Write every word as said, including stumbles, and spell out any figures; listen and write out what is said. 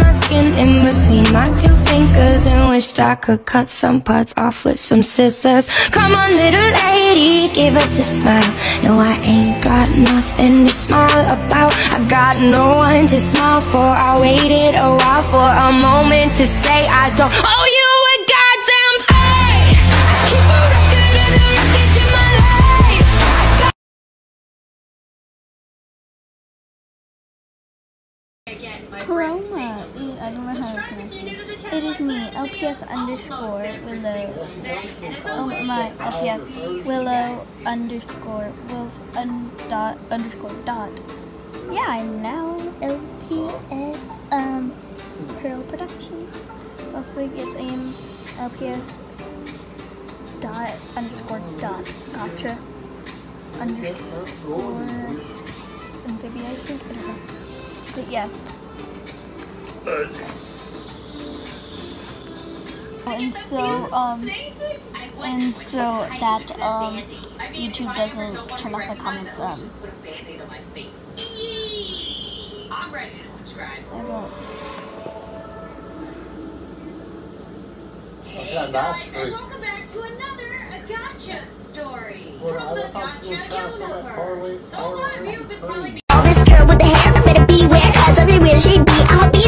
my skin in between my two fingers and wished I could cut some parts off with some scissors. Come on, little lady, give us a smile. No, I ain't got nothing to smile about. I got no one to smile for. I waited a while for a moment to say I don't owe you a goddamn thing. I keep a record of the wreckage in my life. Chroma. I don't know how to pronounce it. It is me, L P S underscore Willow. Oh my, L P S Willow underscore Wolf un, dot underscore dot. Yeah, I'm now L P S um Pearl Productions. Also, it's in L P S dot underscore dot gotcha underscore amphibia, I think. I don't know. But yeah. And so, um, and so that, um, YouTube doesn't turn off my comments, um, I'm ready to subscribe. I won't. Hey guys, and welcome back to another Gotcha story from the Gotcha universe. So a lot of you have been telling me All this girl with the hair, better beware, cause everywhere she be, I'll be